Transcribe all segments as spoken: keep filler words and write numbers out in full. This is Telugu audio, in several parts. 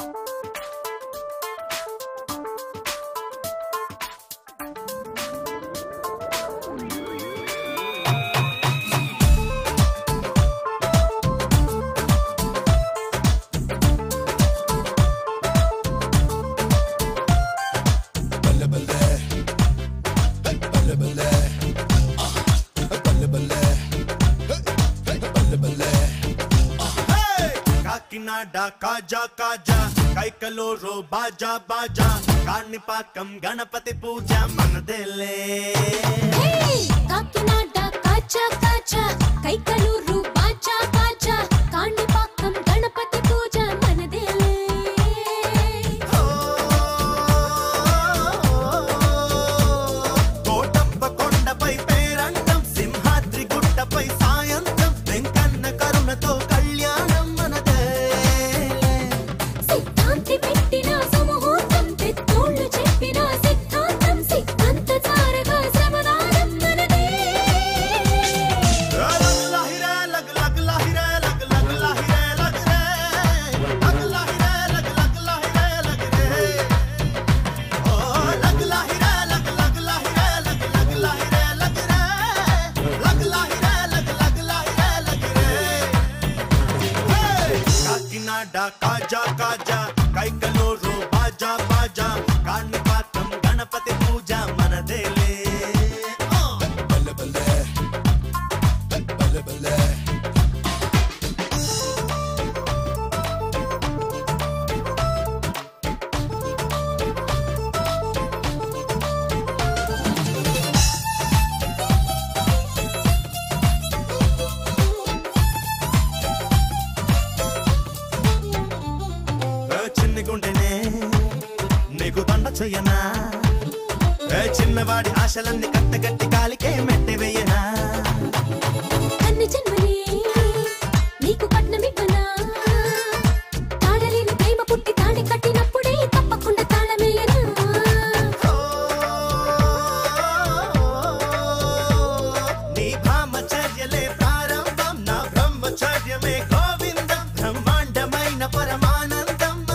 కాజా కాజా కైకలూరు బాజా బాజా కాణిపాకం గణపతి పూజ మనదేలే కాకినాడ కాజా కాజా కైకలూరు బాజా బాజా కాణిపాకం గణపతి పూజ మనదేలే కోటప్ప కొండపై పేరంటం సింహాద్రి గుట్టపై సాయంత్రం వెంకన్న కరుణతో కళ్యాణం కాజా కాజా కైకలూరు బాజా బాజా కాణిపాకం గణపతి పూజ మనదేలే బల్లె బల్లె బల్లె బల్లె చెయ్యనా చిన్నవాడి ఆశలన్నీ కట్టగట్టి కాలికే మెట్టి వేయనా అన్ని జన్మలే నీకు పట్నమివ్వనా తాళలేని ప్రేమ పుట్టి తాళి కట్టినప్పుడే తప్పకుండా తాళమేయనా నీ బ్రహ్మచర్యలే ప్రారంభం నా బ్రహ్మచర్యమే గోవిందం బ్రహ్మాండమైన పరమానందం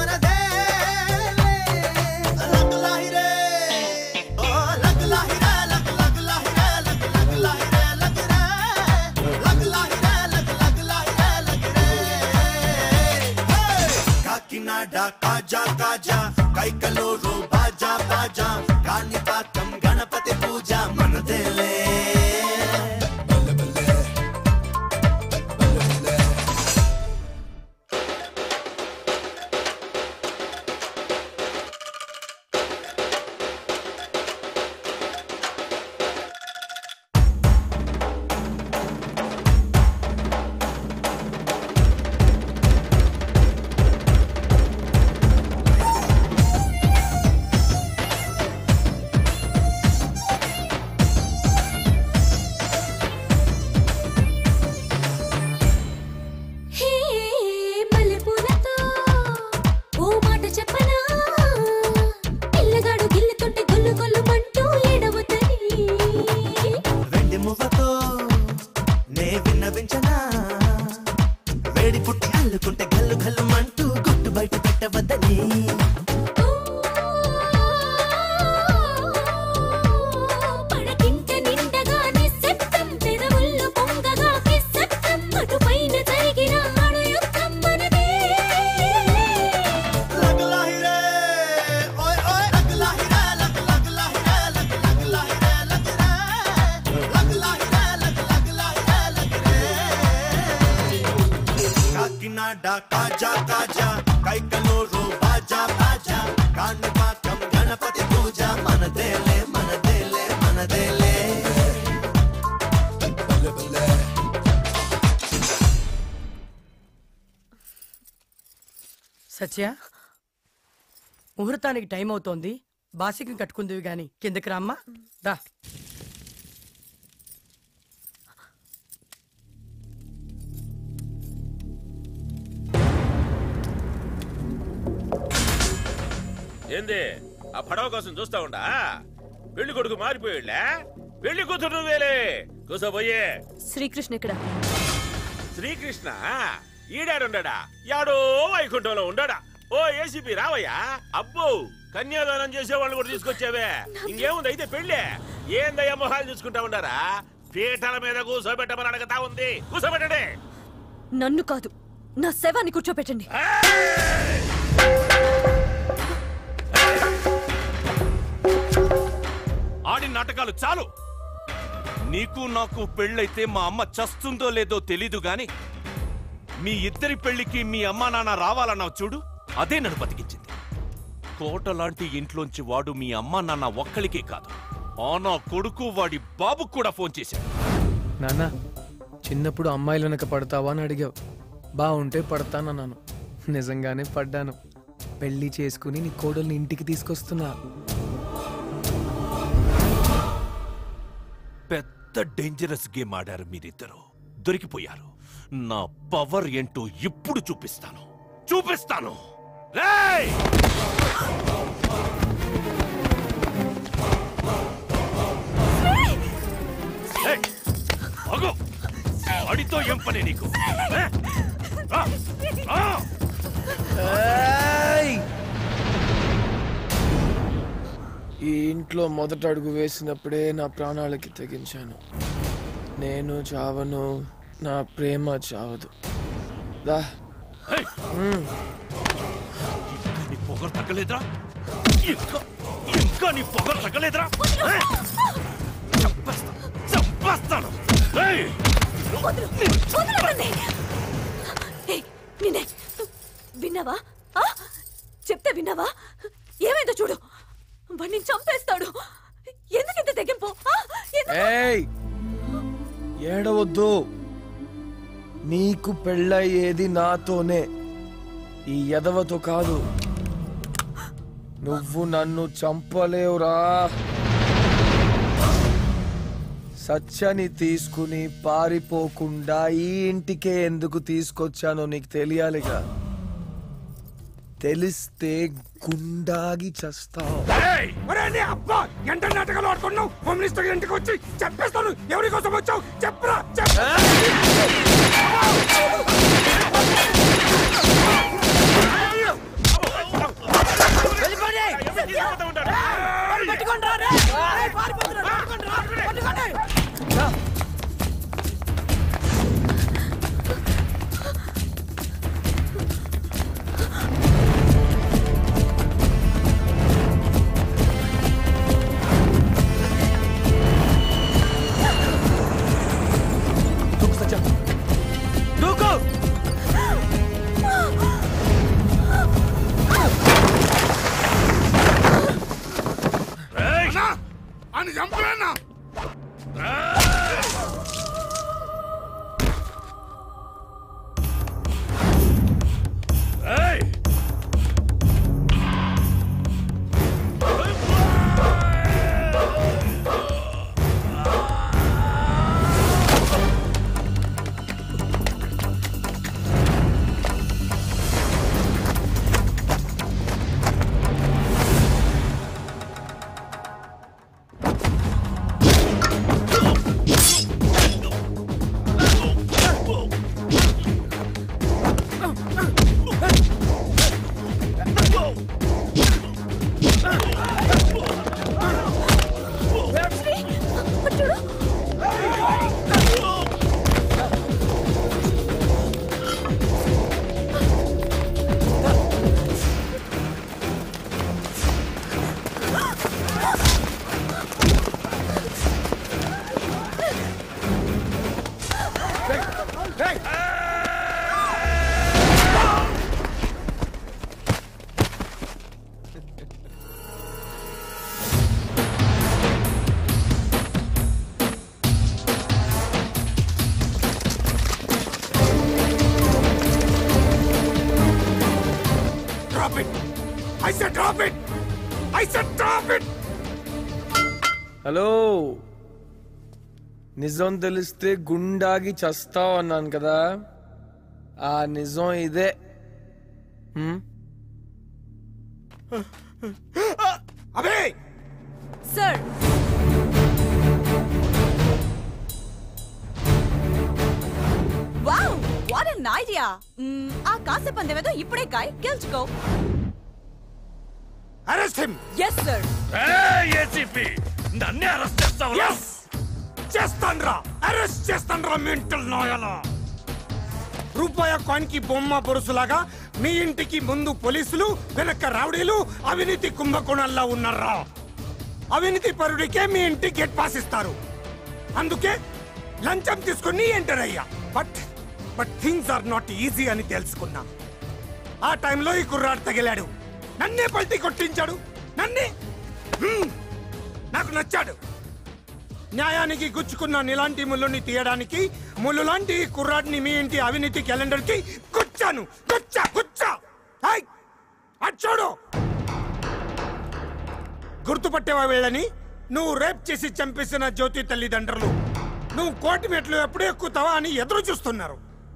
కాజా కాజా కైకలూరు బాజా బాజా కాణిపాకం గణపతి పూజ మనదేలే వేడి పుట్టి అల్లుకుంటే గల్లు గల్లు మంటూ గుట్టు బయట పెట్టవద్దని పడకింట నిండగానే శబ్దం పెదవుల్లో పొంగగా కిస్సత్తం అటుపైన జరిగిన అణుయుద్ధం మనదే లగలాహిరే ఓయ్ ఓయ్ లగలాహిరే లగ లగలాహిరే లగ లగలాహిరే లగరే లగలాహిరే లగ లగలాహిరే లగరే కాకినాడ కాజా కాజా కైకలూరు బాజా బాజా కాణిపాకం గణపతి పూజ మనదేలే మనదేలే మనదేలే బల్లె బల్లె సత్య ముహూర్తానికి టైం అవుతోంది బాసికం కట్టుకుందివి గాని కిందకి రామ్మా రా ఏంది ఆ పడవ కోసం చూస్తా ఉండా పెళ్లి కొడుకు మారిపోయాడులే పెళ్లి కూతురు నువ్వేలే కూసోబోయే శ్రీకృష్ణ ఇక్కడ శ్రీకృష్ణ ఈడాడుండా యాడో వైకుంఠంలో ఉండడా ఓ ఏసీపీ రావయ్యా. అబ్బో కన్యాదానం చేసేవాళ్ళు కూడా తీసుకొచ్చావే. ఇంకేముంది అయితే పెళ్ళే. ఏందయ్యా మొహాలు చూసుకుంటా ఉండారా? పీటల మీద కూర్చోబెట్టమని అడగతా ఉంది. కూర్చోబెట్టండి. నన్ను కాదు, నా శవాన్ని కూర్చోబెట్టండి. ఆడి నాటకాలు చాలు. నీకు నాకు పెళ్ళైతే మా అమ్మ చస్తుందో లేదో తెలీదు గాని మీ ఇద్దరి పెళ్లికి మీ అమ్మా నాన్న రావాలన్నావు చూడు, అదే నన్ను బతికించింది. కోట లాంటి ఇంట్లోంచి వాడు మీ అమ్మా నాన్న ఒక్కలికే కాదు, ఆ నా కొడుకు వాడి బాబుకు కూడా ఫోన్ చేశాడు. నాన్న, చిన్నప్పుడు అమ్మాయిలు వెనక పడతావా అని అడిగావు. బాగుంటే పడతానన్నాను. నిజంగానే పడ్డాను. పెళ్లి చేసుకుని నీ కోడల్ని ఇంటికి తీసుకొస్తున్నా. పెద్ద డేంజరస్ గేమ్ ఆడారు మీరిద్దరు. దొరికిపోయారు. నా పవర్ ఏంటో ఇప్పుడు చూపిస్తాను చూపిస్తాను రేయ్! అగో అడితో ఏం పని నీకు? ఈ ఇంట్లో మొదట అడుగు వేసినప్పుడే నా ప్రాణాలకి తెగించాను. నేను చావను, నా ప్రేమ చావదు. దా. నీ పొగరు తగ్గలేదురా? ఇంకా ఇంకా నీ పొగరు తగ్గలేదురా? చంపేస్తాను. విన్నావా? చెప్తే విన్నావా? ఏమైందో చూడు. వాడిని చంపేస్తాడు. ఎందుకింత తెగింపు? ఏడవద్దు. నీకు పెళ్ళయ్యేది నాతోనే, ఈ ఎదవతో కాదు. నువ్వు నన్ను చంపలేవురా. సత్యని తీసుకుని పారిపోకుండా ఈ ఇంటికే ఎందుకు తీసుకొచ్చానో నీకు తెలియాలిగా. తెలిస్తే గుండాగి చస్తావు. ఎంత నాటకాలు ఆడుకున్నావు? హోమ్ మినిస్టర్ ఇంటికి వచ్చి చెప్పేస్తాను ఎవరి కోసం వచ్చావు చెప్పరా. అని చంపలేనా? I said drop it! I said drop it! Hello, నిజం తెలిస్తే గుండాగి చస్తావు అన్నాను కదా. ఆ నిజం ఇదే. అబే sir, wow, what an idea. రెడీయా? ఆ కాసే పందెమేదో ఇప్పుడే కాయ్ గెలుచుకో. Arrest him. Yes sir. ACP నన్నే అరెస్ట్ చేస్తావు? ఎస్ చేస్తాన్రా, అరెస్ట్ చేస్తాన్రా మెంటల్ నాయలా. రూపాయ కాయిన్ కి బొమ్మ బొరుసులాగా మీ ఇంటికి ముందు పోలీసులు, వెనక రౌడీలు, అవినీతి కుంభకోణాల్లో ఉన్నారా. అవినీతి పరుడికే మీ ఇంటి గేట్ పాస్ ఇస్తారు. అందుకే లంచం తీసుకుని ఎంటర్ అయ్యా. But but things are not easy అని తెలుసుకున్నా. ఆ టైంలో ఈ కుర్రాడు తగిలాడు, నన్నే పల్టీ కొట్టించాడు. నన్నే హ్మ్, నాకు నచ్చాడు. న్యాయానికి గుచ్చుకున్న నీలాంటి ముళ్ళుని తీయడానికి ముళ్ళు లాంటి కుర్రాడిని మీ ఇంటి అవినీతి క్యాలెండర్ కి గుచ్చాను. గుచ్చా గుచ్చా అచ్చోడు. గుర్తుపట్టేవా వీళ్ళని? నువ్వు రేప్ చేసి చంపేసిన జ్యోతి తల్లిదండ్రులు. నువ్వు కోటి మెట్లు ఎప్పుడు ఎక్కుతావా అని ఎదురు చూస్తున్నారు.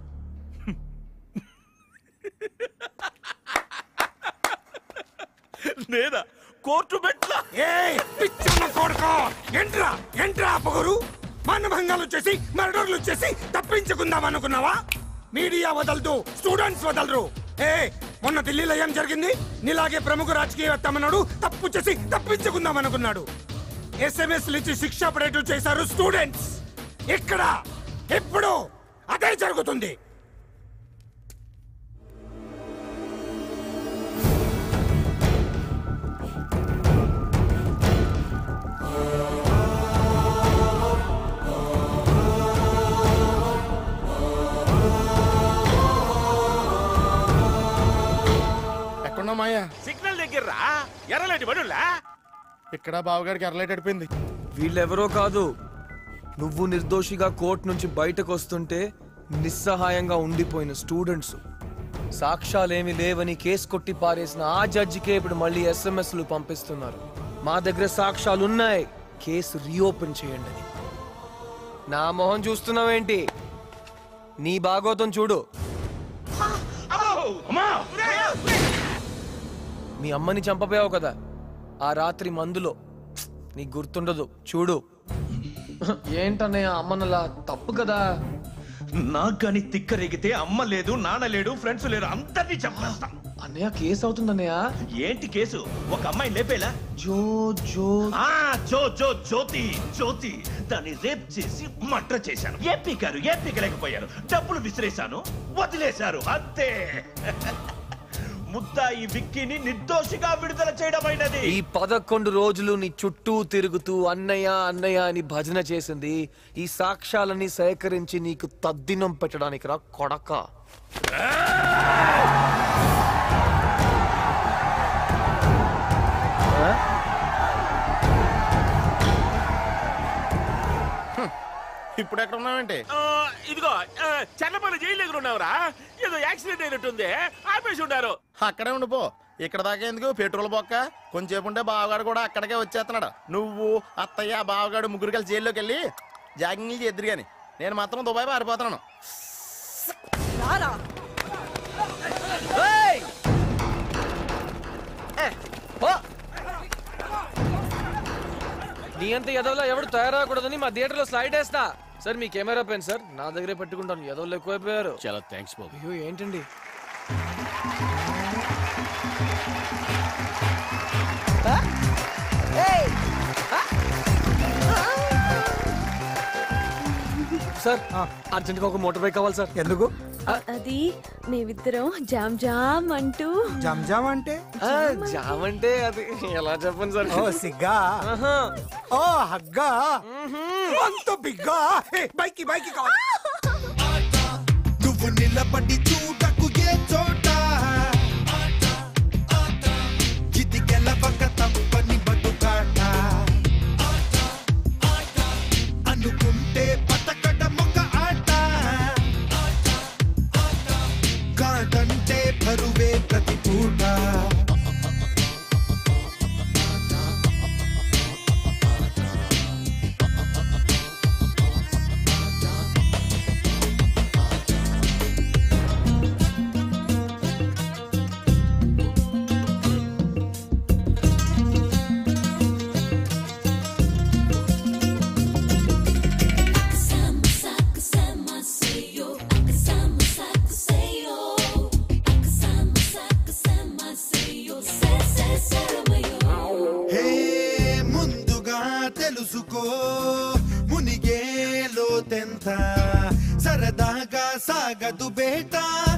నేనా కోర్టు మెట్ల? ఏయ్ పిచ్చమ్మ కొడుకో, ఎంట్రా ఎంట్రా అప్పగురు. మానభంగాలు చేసి మర్డర్లు చేసి తప్పించుకుందాం అనుకున్నావా? మీడియా వదలదు, స్టూడెంట్స్ వదలరు. ఏ మొన్న ఢిల్లీలో ఏం జరిగింది? నీలాగే ప్రముఖ రాజకీయవేత్తమన్నాడు, తప్పు చేసి తప్పించుకుందాం అనుకున్నాడు. ఎస్ఎంఎస్ ఇచ్చి శిక్ష పడేట్టు చేశారు స్టూడెంట్స్. ఇక్కడ ఎప్పుడు అదే జరుగుతుంది. సిగ్నల్ దగ్గర ఎర్రలేటి బడుల్లా. ఇక్కడ బావగారికి ఎర్రలైట్ అడిపోయింది. వీళ్ళెవరో కాదు, నువ్వు నిర్దోషిగా కోర్టు నుంచి బయటకు వస్తుంటే నిస్సహాయంగా ఉండిపోయిన స్టూడెంట్స్. సాక్ష్యాలేమి లేవని కేసు కొట్టి పారేసిన ఆ జడ్జికే ఇప్పుడు మళ్ళీ ఎస్ఎంఎస్లు పంపిస్తున్నారు. మా దగ్గర సాక్ష్యాలున్నాయి, కేసు రీఓపెన్ చేయండి అని. నా మొహం చూస్తున్నావేంటి? నీ భాగోతం చూడు. మీ అమ్మని చంపపోయావు కదా ఆ రాత్రి మందులో, నీకు గుర్తుండదు చూడు. ఏంటన్నయ్య అమ్మనలా? తప్పు కదా. నాకు గాని తిక్కరేగితే అమ్మ లేదు, నాన్న లేడు, ఫ్రెండ్స్ లేరు, అందరినీ చంపేస్తాం. అన్నయ్య కేసు అవుతుందన్నయ్య. ఏంటి కేసు? ఒక అమ్మాయి లేపేలా? జో జో ఆ జో జో జ్యోతి జ్యోతి దాన్ని రేప్ చేసి మర్డర్ చేశాను. ఏ పీకారు, ఏ పీకలేకపోయారు. డబ్బులు విసిరేశాను, వదిలేశారు, అంతే. ముద్దాయి విక్కీని నిర్దోషిగా విడుదల చేయడమైనది. ఈ పదకొండు రోజులు నీ చుట్టూ తిరుగుతూ అన్నయ్య అన్నయ్య అని భజన చేసింది ఈ సాక్ష్యాలని సేకరించి నీకు తద్దినం పెట్టడానికి రా కొడక. ఇప్పుడు ఎక్కడ ఉన్నావంటే? ఇదిగో చెన్నపల్లి జైలు దగ్గర ఉన్నావురా. ఏదో యాక్సిడెంట్ అయినట్టుంది, ఆపేసి ఉంటారు. అక్కడే ఉండిపో. ఇక్కడ దాకా ఎందుకు పెట్రోల్ బొక్క? కొంచెంసేపు ఉంటే బావగాడు కూడా అక్కడికే వచ్చేస్తున్నాడు. నువ్వు అత్తయ్య బావగాడు ముగ్గురు కలిసి జైల్లోకి వెళ్ళి జాగింగ్లు చేద్దరు గాని నేను మాత్రం దుబాయ్ పారిపోతున్నాను. నీ అంత ఎదవలా ఎవడు తయారవకూడదని మా థియేటర్ లో స్లైడ్ వేస్తా. సార్ మీ కెమెరా పెన్ సార్, నా దగ్గరే పెట్టుకుంటాను. ఎదవలు ఎక్కువైపోయారు. చాలా థ్యాంక్స్ బాబు. అయ్యో ఏంటండి? సార్ అర్జెంట్గా ఒక మోటార్ బైక్ కావాలి సార్. ఎందుకు? అది మేమిద్దరం జామ్ జామ్ అంటూ. జామ్ జామ్ అంటే? జామ్ అంటే అది ఎలా చెప్పండి సార్? ఓ సిగ్గా, ఓ హగ్గా, అంత బిగ్గా. బైకి బైకి కావాలి. నువ్వు నిలబడి చూడకు ఏ చోట, ఇది గెలవక తప్పని బతుకాట. అనుకుంటే బతకడం ఒక ఆట, కాదంటే బరువే ప్రతి పూట. సాగదు బేటా